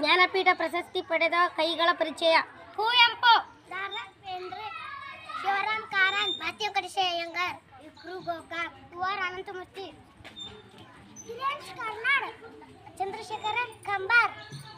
ಜ್ಞಾನಪೀಠ ಪ್ರಶಸ್ತಿ ಪಡೆದ ಕೈಗಳ ಪರಿಚಯ. ಕುವೆಂಪು, ದಾರಾ ಬೇಂದ್ರೆ, ಶಿವರಾಮ್ ಕಾರಂತ್, ಭಾತ್ಯಕಡಿಸಿ ಅಯ್ಯಂಗಾರ್, ವಿಕ್ರು ಗೋಕಾಕ್, ಕುವರ್ ಅನಂತಮೂರ್ತಿ, ದಿನೇಶ್ ಕಾರ್ನಾಡ್, ಚಂದ್ರಶೇಖರ ಕಂಬಾರ್.